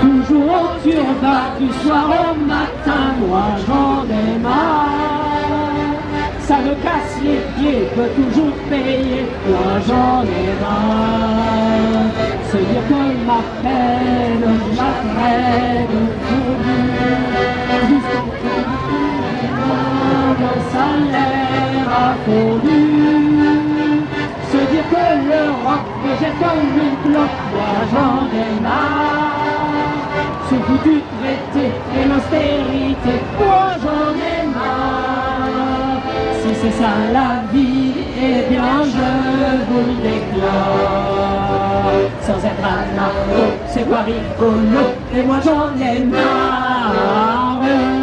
Toujours au turbin du soir au matin, moi j'en ai marre. Ça me casse les pieds, peut toujours payer, moi j'en ai marre. Se dire que ma peine, je la traîne pour lui, jusqu'au mon salaire a fondu. Se dire que l'Europe me jette comme une clope, moi j'en ai marre. Ce foutu traité et l'austérité, moi j'en ai marre. Si c'est ça la vie, eh bien je vous le déclare. Sans être un narco, c'est pas rigolo, et moi j'en ai marre.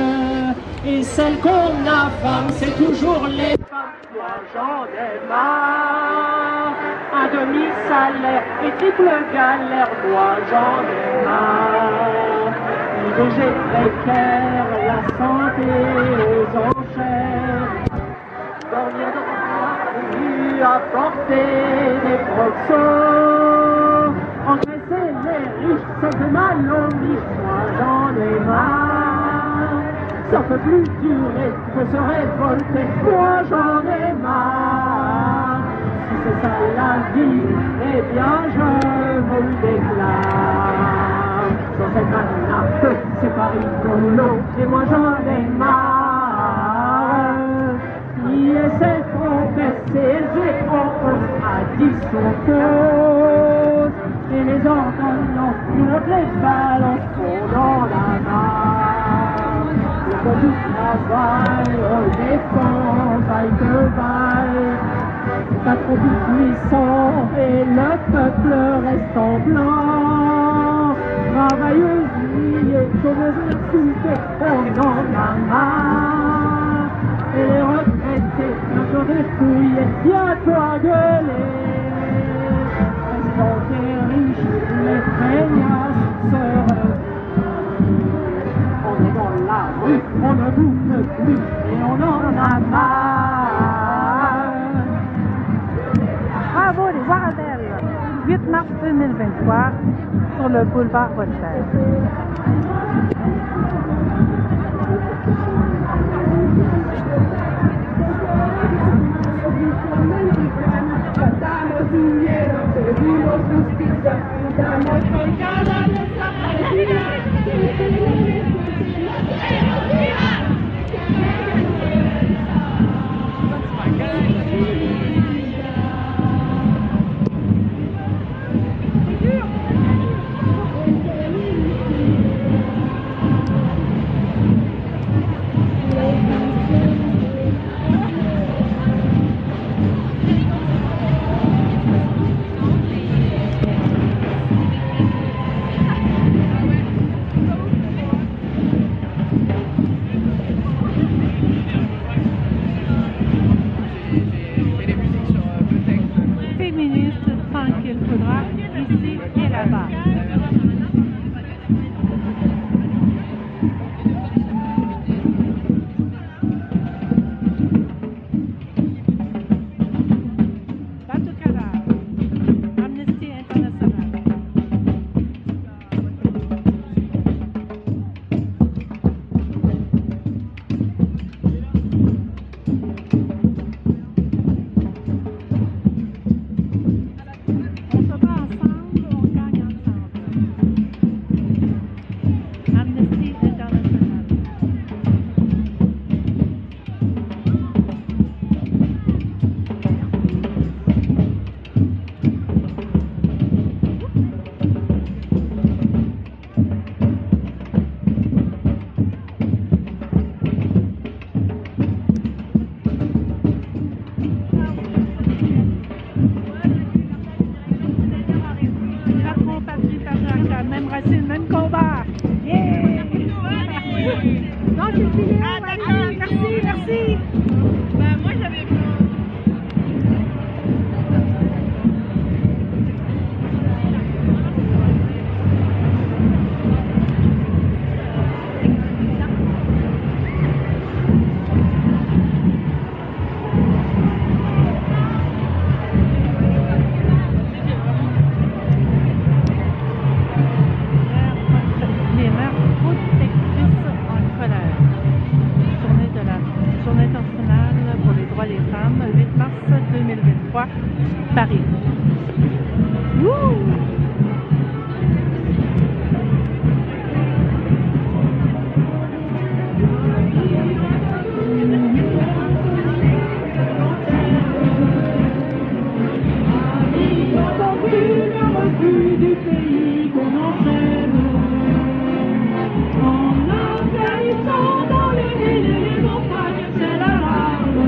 Et celles qu'on affame, c'est toujours les femmes, moi j'en ai marre. Un demi-salaire et triple galère, moi j'en ai marre. L'IVG précaire, la santé aux enchères. Dormir dans la rue, apporter des proxos. Engraisser les riches, ça fait mal aux riches, moi j'en ai marre. Ça peut plus durer, faut se révolter, moi j'en ai marre. Si c'est ça la vie, eh bien je vous le déclare. Sans être un narco, c'est pas rigolo, et moi j'en ai marre. L'ISF on baisse, CSG on hausse, à 10 on cause. Et les ordonnances, nous montent les balances, on en a marre. Le code du travail, on défend, vaille que vaille. Pas trop puissant et le peuple reste en blanc. Travailleuses liées, chômeuses insultées, on en a marre. Et les retraités, bientôt dépouillés, bientôt gueuler. Restons des riches, les feignasses se revirent. On est dans la rue, on ne bouffe plus et on en a marre. Bravo les Warabelles, 8 mars 2023 sur le boulevard Voltaire. 2023, Paris. Wouh! Du pays qu'on enchaîne en Afghanistan, dans les villes et les montagnes, c'est l'alarme.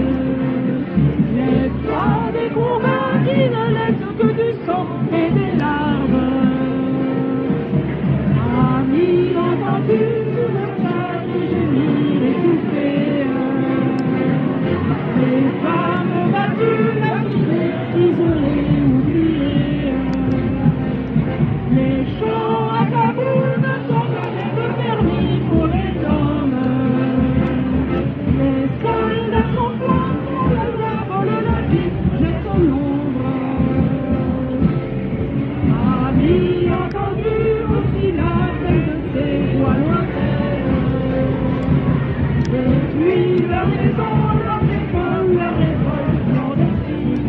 L'espoir des combats qui ne laissent que du sang et des larmes. Amis, entends-tu sous le ciel gémir étouffé? Les femmes battues, meurtrières, isolées, oubliées. Les champs à Kaboul ne sont jamais que permis pour les hommes. Les soldats sont pleins pour le drapeau, le navire jette en l'ombre. Amis, entendu aussi l'appel de ces voix lointaines. Depuis leur maison, leur école, leur révolte clandestine.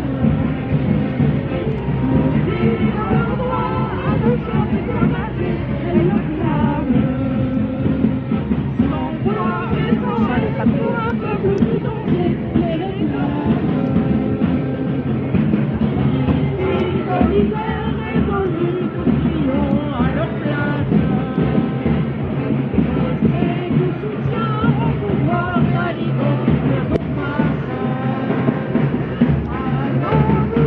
Leur droit à nous chanter comme un fils et le flamme. Sans vouloir et sans haine, pour un peuple tout entier les réclame. Ici, dans l'hiver résolu, nous crions à leur place. Et du soutien au pouvoir taliban de nos faces. Alors nous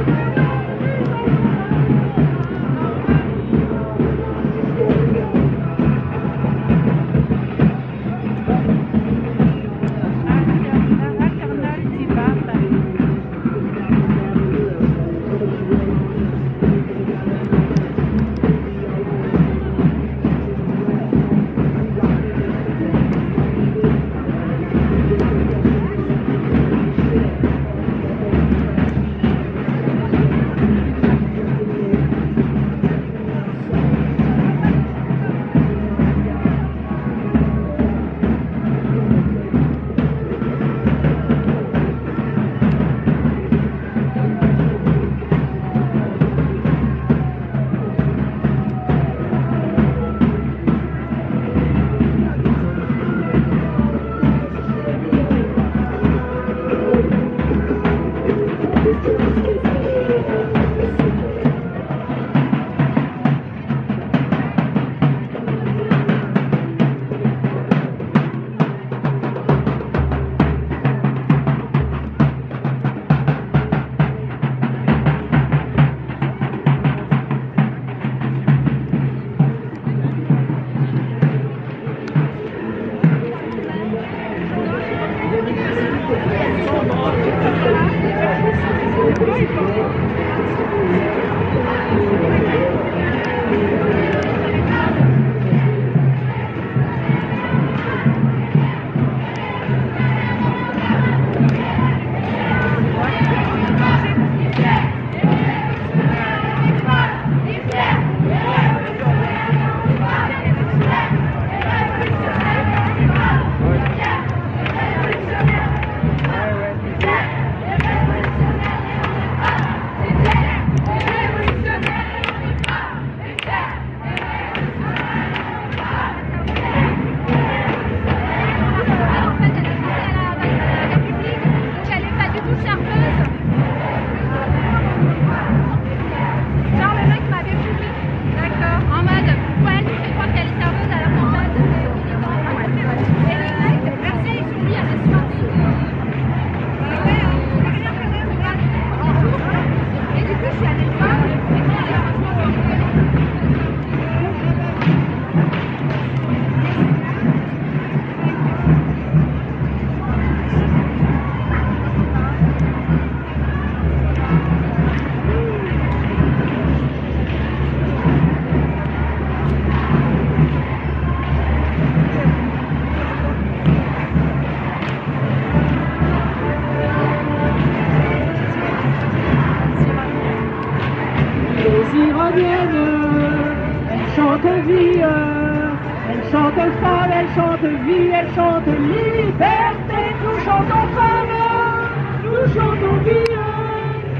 femme, elle chante vie, elle chante liberté. Nous chantons femme, nous chantons vie.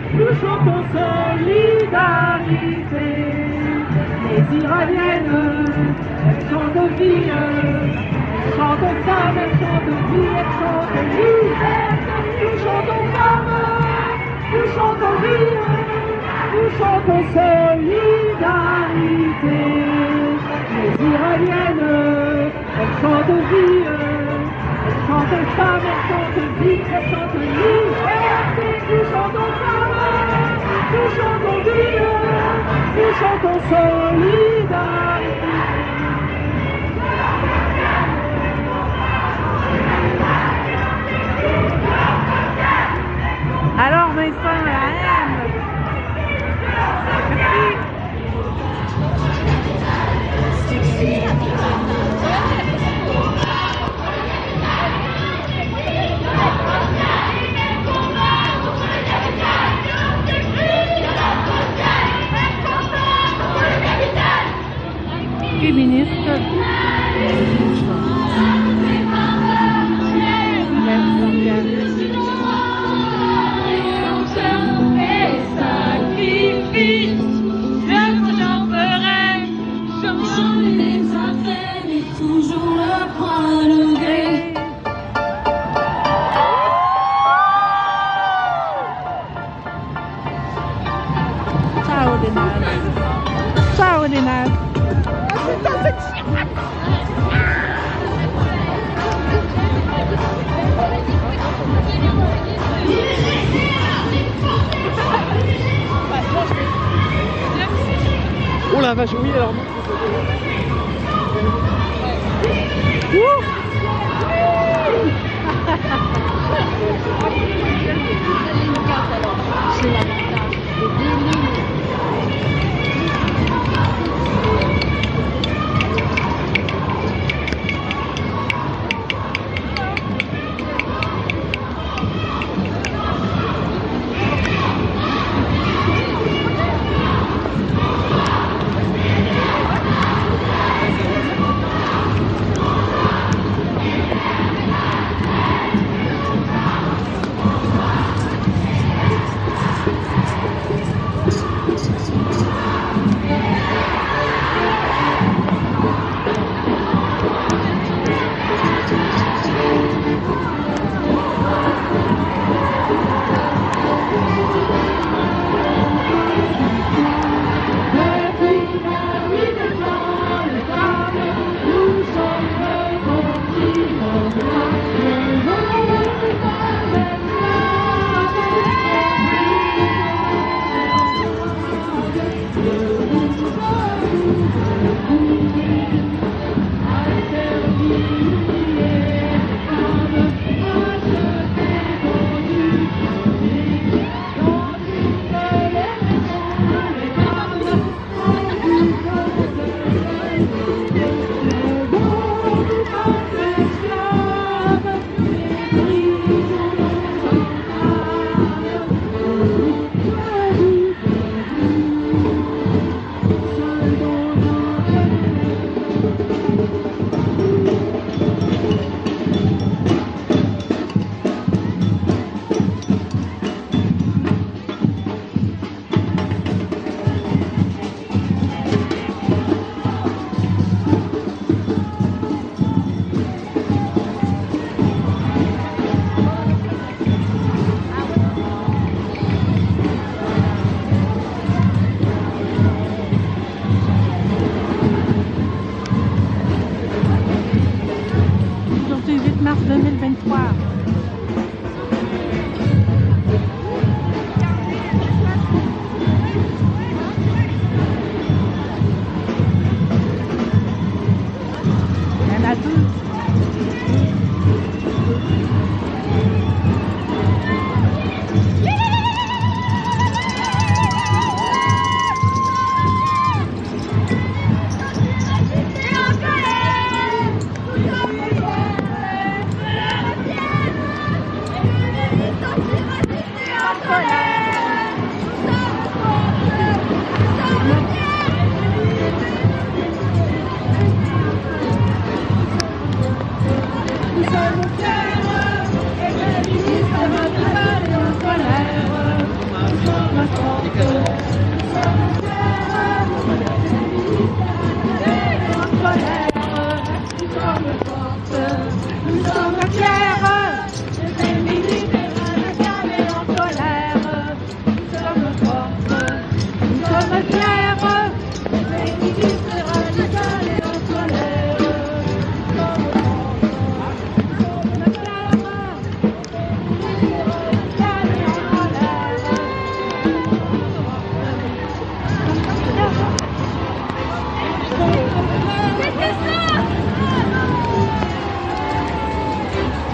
nous chantons solidarité. Les Iraniennes, elles chantent vie, elles chantent femme, elles chantent vie, elles chantent liberté. Nous chantons femme, nous chantons vie, nous chantons solidarité. Les Iraniennes, elles chantent vie, elles chantent femme, elles chantent vie, elles chantent liberté. Nous chantons femme, nous chantons vie, nous chantons solidarité. Alors Vincent, la haine. Féministe. Extraordinaire. Oh la vache, oui alors.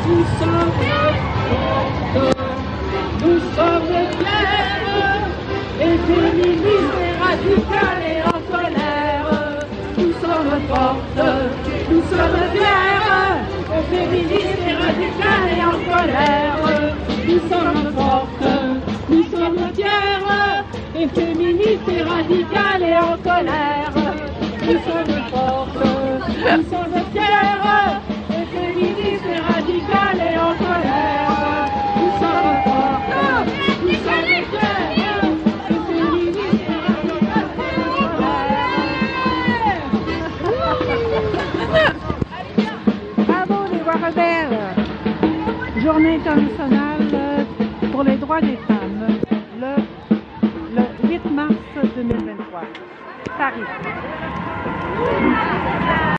nous sommes fortes, nous sommes fiers, et féministes et radicales et en colère. Nous sommes fortes, nous sommes fiers, et féministes et radicales et en colère. Nous sommes fortes, nous sommes fiers, et féministes et radicales et en colère. Nous sommes fortes, nous sommes fiers, et féministes et radicales et en colère. Nous sommes fortes, nous sommes fiers, et féministes et radicales et en colère. Bravo les voix rebelles! Journée internationale pour les droits des femmes, le 8 mars 2023. Paris.